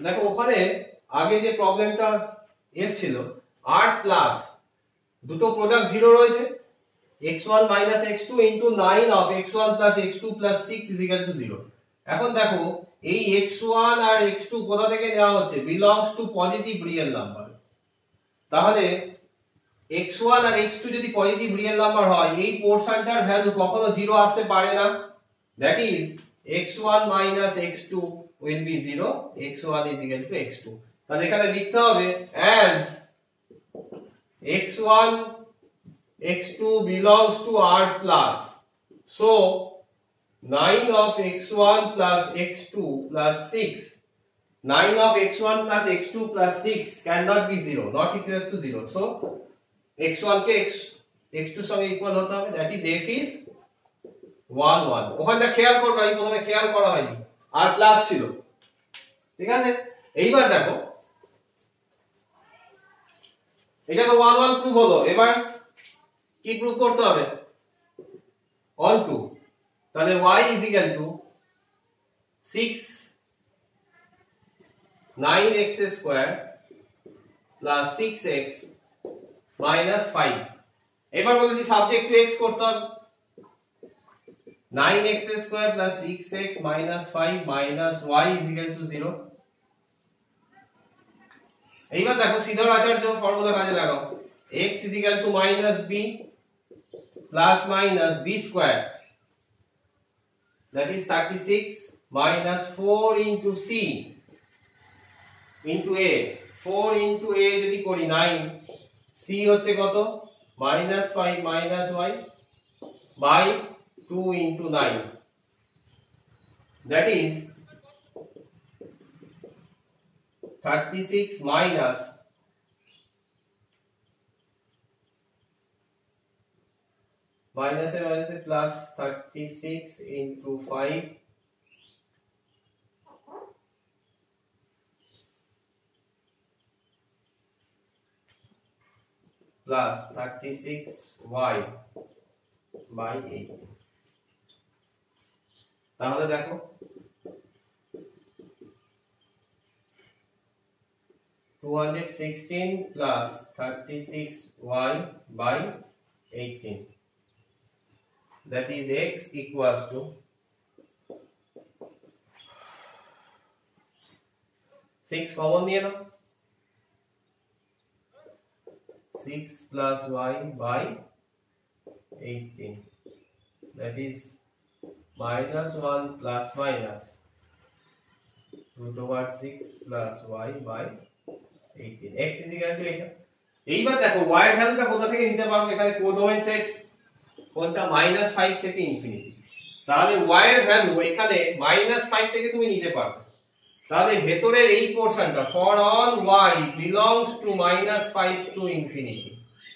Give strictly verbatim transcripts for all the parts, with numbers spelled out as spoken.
দেখো ওখানে আগে যে প্রবলেমটা এসেছিল r প্লাস দুটো প্রোডাক্ট জিরো রয়েছে x one minus x two into nine of x one plus x two plus six is equal to zero। এখন দেখো এই x one আর x two কোথা থেকে নেওয়া হচ্ছে, belongs to positive real number। তাহলে x one আর x two যদি পজিটিভ রিয়েল নাম্বার হয় এই পোরশনটার ভ্যালু কখনো জিরো আসতে পারে না, that is x one minus x two will be zero, x one is equal to x two। তাহলে এখানে লিখতে হবে as x one x two belongs to r plus, so nine of x one plus x two plus six, nine of x one plus x two plus six cannot be zero, not equals to zero, so x one কে x x two সঙ্গে equal হতে হবে, that is f is one one। ওখানটা খেয়াল করবে, আমি প্রথমে খেয়াল করা হয়নি, r প্লাস ছিল, ঠিক আছে। এইবার দেখো এটা তো one one প্রুভ হলো, এবার কি প্রুভ করতে হবে, on two। তাহলে y is equal to six nine x square plus six x minus five। এবার বলেছি সাবজেক্ট টু x করতে হবে, nine x square plus six x minus five minus y is equal to zero। এইবার দেখো সিধর আচার্য formula কাজে লাগাও, x is equal to minus b plus minus b square, that is thirty-six minus four into c into a, four into a যদি করি nine, c হচ্ছে কত minus five minus y by two into nine, that is thirty-six minus minus a minus a plus thirty-six into five plus thirty-six y by eight। তাহলে দেখো two hundred sixteen plus thirty-six y by eighteen, that is x equals to six common নিয়ে নাও, six plus y by eighteen, that is minus one plus minus root over six plus y by eighteen, x is equal to এটা। এইবার দেখো y এর ভ্যালুটা কোথা থেকে নিতে পারবো, এখানে কোডোমেইন সেট কোনটা মাইনাস ফাইভ থেকে ইনফিনিটি, তাহলে y এর ভ্যালু এখানে মাইনাস ফাইভ থেকে তুমি নিতে পারবে। তাহলে ভেতরের এই পোরশনটা for all y belongs to minus five to infinity,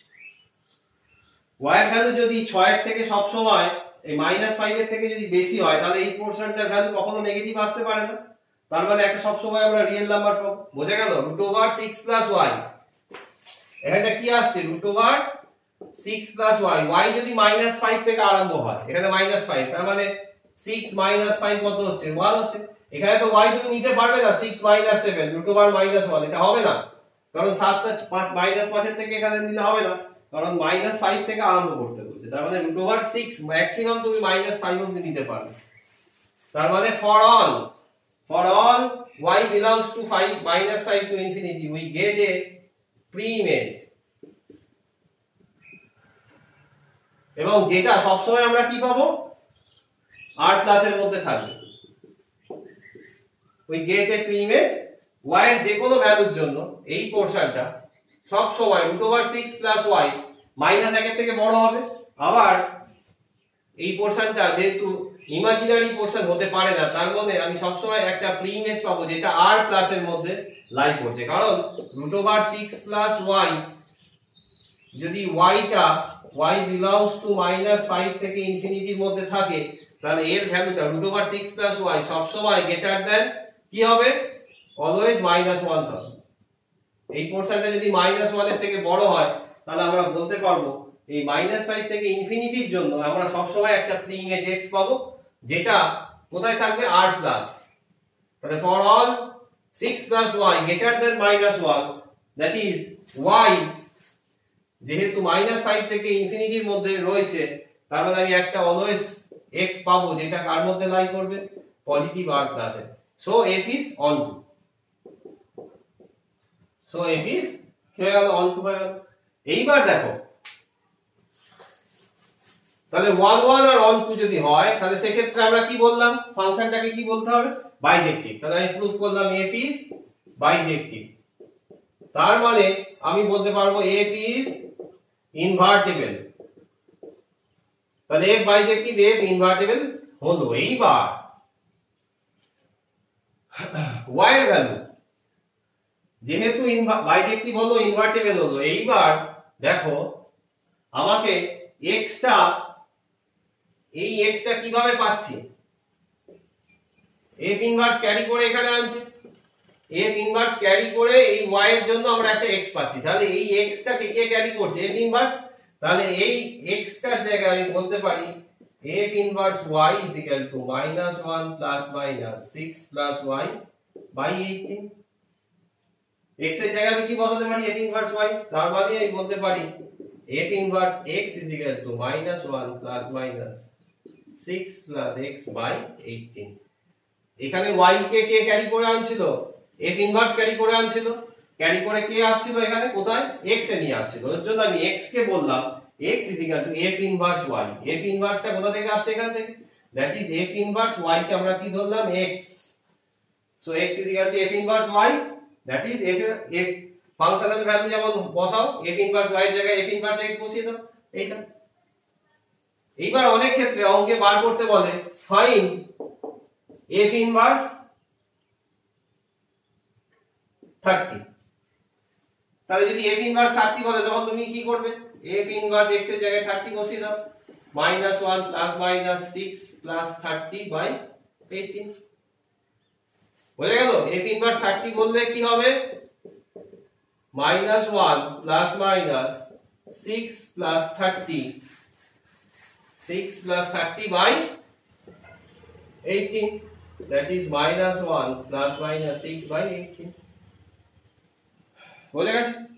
y এর ভ্যালু যদি ছয় এর থেকে সব সময় এই মাইনাস ফাইভ এর থেকে যদি বেশি হয় তাহলে এই পোরশনটার ভ্যালু কখনো নেগেটিভ আসতে পারে না, তার মানে একটা সব সময় আমরা রিয়েল নাম্বার পাবো। বোঝা গেল? Root over six plus y, এখানে কি আসছে root over six plus y, y যদি মাইনাস ফাইভ থেকে আরম্ভ হয়, এখানে মাইনাস ফাইভ, তার মানে সিক্স মাইনাস ফাইভ কত হচ্ছে ওয়ান হচ্ছে। এখানে তো ওয়াই তুমি নিতে পারবে না six minus seven root over minus one, এটা হবে না, কারণ সাতটা পাঁচ মাইনাস পাঁচের থেকে এখানে নিলে হবে না, কারণ মাইনাস ফাইভ থেকে আরম্ভ করতে বলছে। তার মানে রুট ওভার সিক্স ম্যাক্সিমাম তুমি মাইনাস ফাইভ অবধি নিতে পারবে। তার মানে for all for all y belongs to five minus five to infinity we get a pre-image, এবং যেটা সব সময় আমরা কি পাবো r প্লাস এর মধ্যে থাকবে। we get a pre-image y এর যে কোনো ভ্যালুর জন্য এই পোরশনটা সব সময় root over six plus y minus এক এর থেকে বড় হবে। আবার এই পোরশনটা যেহেতু ইমাজিনারি পোরশন হতে পারে না, তার মানে আমি সব সময় একটা প্রি ইমেজ পাবো যেটা r প্লাস এর মধ্যে লাই করছে, কারণ root over six plus y যদি y টা y belongs to minus five থেকে ইনফিনিটির মধ্যে থাকে, তাহলে এর ভ্যালুটা root over six plus y সব সময় গ্রেটার দ্যান কি হবে অলওয়েজ মাইনাস ওয়ান হবে। এই পোরশনটা যদি মাইনাস ওয়ান এর থেকে বড় হয় তাহলে আমরা বলতে পারবো এই মাইনাস ফাইভ থেকে ইনফিনিটির জন্য আমরা সব সময় একটা প্রি ইমেজ x পাবো, যেটা কোথায় থাকবে r প্লাস। তাহলে for all six plus y greater than minus one, that is y যেহেতু মাইনাস ফাইভ থেকে ইনফিনিটির মধ্যে রয়েছে, তার মানে আমি একটা অলওয়েজ x পাবো যেটা কার মধ্যে লাই করবে, পজিটিভ r প্লাসে। So f is on to, so f is হয়ে গেল on to হয়ে গেল। এইবার দেখো তাহলে ওয়ান ওয়ান আর on to যদি হয় তাহলে সেক্ষেত্রে আমরা কি বললাম, ফাংশনটাকে কি বলতে হবে, বাইজেক্টিভ। তাহলে আমি প্রুফ করলাম f is বাইজেক্টিভ। তার মানে আমি বলতে পারবো f is ইনভার্টেবল। তাহলে f বাইজেক্টিভ, f ইনভার্টেবল হলো। এইবার y এর ভ্যালু যেহেতু বাইজেক্টিভ হলো, ইনভার্টেবল হলো, এইবার দেখো আমাকে x টা, এই x টা কিভাবে পাচ্ছি, f ইনভার্স ক্যারি করে এখানে আনছে, f ইনভার্স ক্যারি করে এই y এর জন্য আমরা একটা x পাচ্ছি। তাহলে এই x টাকে কে ক্যারি করছে, f ইনভার্স। তাহলে এই x টার জায়গায় আমি বলতে পারি f inverse y is equal to minus one plus minus six plus y by eighteen। x এর জায়গায় আমি কি বসাতে পারি, f ইনভার্স y। তার মানে আমি বলতে পারি f inverse x is equal to minus one plus minus six plus x by eighteen। এখানে y কে কে ক্যারি করে আনছিল, f ইনভার্স ক্যারি করে আনছিল, ক্যারি করে কে আসছিল এখানে, কোথায়, x এ নিয়ে আসছিল। এর জন্য আমি x কে বললাম x is equal to f inverse y। f ইনভার্সটা কোথা থেকে আসছে, এখান থেকে, that is f inverse y কে আমরা কি ধরলাম, x। সো x is equal to f inverse y, that is f f functional value যেমন বসাও, f ইনভার্স y এর জায়গায় f ইনভার্স x বসিয়ে দাও, এইটা। এইবার অনেক ক্ষেত্রে অঙ্কে বার করতে বলে ফাইন্ড f ইনভার্স থার্টি। তাহলে যদি f ইনভার্স থার্টি বলে তখন তুমি কি করবে, f ইনভার্স x এর জায়গায় থার্টি বসিয়ে দাও, minus one plus minus six plus thirty by eighteen. বুঝে গেল? f ইনভার্স থার্টি বললে কি হবে, minus one plus minus six plus thirty, six plus thirty by eighteen, that is minus one plus minus six by eighteen। বুঝে গেছে?